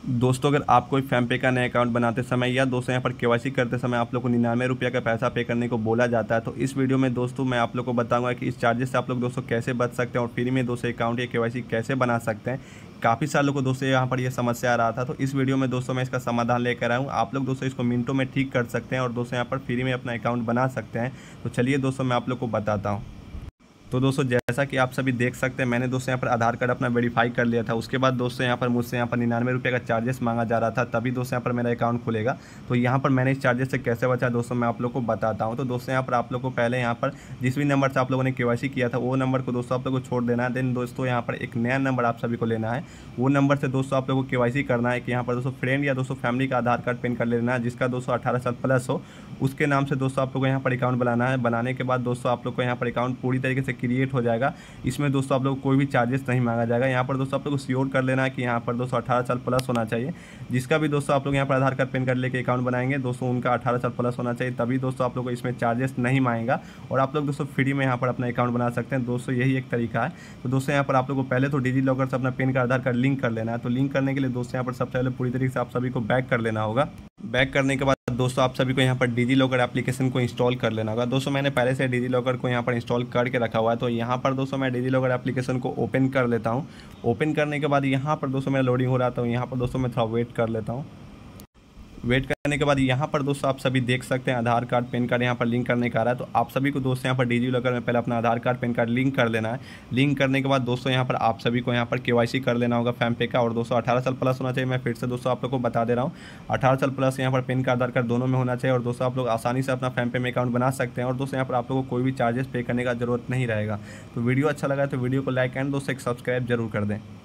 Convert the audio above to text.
दोस्तों अगर आप कोई फ़ोनपे का नया अकाउंट बनाते समय या दोस्तों यहाँ पर केवाईसी करते समय आप लोग को 99 रुपये का पैसा पे करने को बोला जाता है, तो इस वीडियो में दोस्तों मैं आप लोग को बताऊंगा कि इस चार्जेस से आप लोग दोस्तों कैसे बच सकते हैं और फ्री में दोस्तों अकाउंट या केवाईसी कैसे बना सकते हैं। काफ़ी सालों को दोस्तों यहाँ पर यह समस्या आ रहा था, तो इस वीडियो में दोस्तों मैं इसका समाधान लेकर आया हूँ। आप लोग दोस्तों इसको मिनटों में ठीक कर सकते हैं और दोस्तों यहाँ पर फ्री में अपना अकाउंट बना सकते हैं। तो चलिए दोस्तों मैं आप लोग को बताता हूँ। तो दोस्तों जैसा कि आप सभी देख सकते हैं, मैंने दोस्तों यहाँ पर आधार कार्ड अपना वेरीफाई कर लिया था। उसके बाद दोस्तों यहाँ पर मुझसे यहाँ पर 99 रुपये का चार्जेस मांगा जा रहा था, तभी दोस्तों यहाँ पर मेरा अकाउंट खुलेगा। तो यहाँ पर मैंने इस चार्जेस से कैसे बचा दोस्तों मैं आप लोग को बताता हूँ। तो दोस्तों यहाँ पर आप लोग को पहले यहाँ पर जिस भी नंबर से आप लोगों ने केवाईसी किया था वो नंबर को दोस्तों आप लोग को छोड़ देना है। देन दोस्तों यहाँ पर एक नया नंबर आप सभी को लेना है। वो नंबर से दोस्तों आप लोग को केवाईसी करना है कि यहाँ पर दोस्तों फ्रेंड या दोस्तों फैमिली का आधार कार्ड पेन कार्ड लेना है, जिसका दोस्तों 18 साल प्लस हो। उसके नाम से दोस्तों आप लोग को यहाँ पर अकाउंट बनाना है। बनाने के बाद दोस्तों आप लोग को यहाँ पर अकाउंट पूरी तरीके से क्रिएट हो जाएगा। इसमें दोस्तों आप लोग को कोई भी चार्जेस नहीं मांगा जाएगा। यहाँ पर दोस्तों आप लोग को श्योर कर लेना है कि यहाँ पर दोस्तों 18 साल प्लस होना चाहिए। जिसका भी दोस्तों आप लोग यहाँ पर आधार कार्ड पेन कार्ड लेके अकाउंट बनाएंगे दोस्तों उनका 18 साल प्लस होना चाहिए, तभी दोस्तों आप लोग को इसमें चार्जेस नहीं मांगेगा और आप लोग दोस्तों फ्री में यहाँ पर अपना अकाउंट बना सकते हैं। दोस्तों यही एक तरीका है। तो दोस्तों यहाँ पर आप लोग को पहले तो डिजी लॉकर से अपना PAN card Aadhaar card link कर लेना है। तो लिंक करने के लिए दोस्तों यहाँ पर सबसे पहले पूरी तरीके से आप सभी को बैक कर लेना होगा। बैक करने के बाद दोस्तों आप सभी को यहाँ पर डिजी लॉकर एप्लीकेशन को इंस्टॉल कर लेना होगा। दोस्तों मैंने पहले से डिजी लॉकर को यहाँ पर इंस्टॉल करके रखा हुआ है। तो यहाँ पर दोस्तों मैं डिजी लॉकर एप्लीकेशन को ओपन कर लेता हूँ। ओपन करने के बाद यहाँ पर दोस्तों मेरा लोडिंग हो रहा था, यहाँ पर दोस्तों मैं थोड़ा वेट कर लेता हूँ। वेट करने के बाद यहाँ पर दोस्तों आप सभी देख सकते हैं आधार कार्ड पेन कार्ड यहाँ पर लिंक करने का आ रहा है। तो आप सभी को दोस्तों यहाँ पर डिजी लॉकर में पहले अपना Aadhaar card PAN card link कर लेना है। लिंक करने के बाद दोस्तों यहाँ पर आप सभी को यहाँ पर केवाईसी कर लेना होगा फ़ोनपे का। और दोस्तों 18 साल प्लस होना चाहिए। मैं फिर से दोस्तों आप लोग को बता दे रहा हूँ, 18 साल प्लस यहाँ पर पेन कार्ड आधार कार्ड दोनों में होना चाहिए। और दोस्तों आप लोग आसानी से अपना फ़ोनपे में अकाउंट बना सकते हैं और दोस्तों यहाँ पर आप लोगों को कोई भी चार्जेस पे करने का जरूरत नहीं रहेगा। तो वीडियो अच्छा लगा तो वीडियो को लाइक एंड दोस्तों एक सब्सक्राइब जरूर कर दें।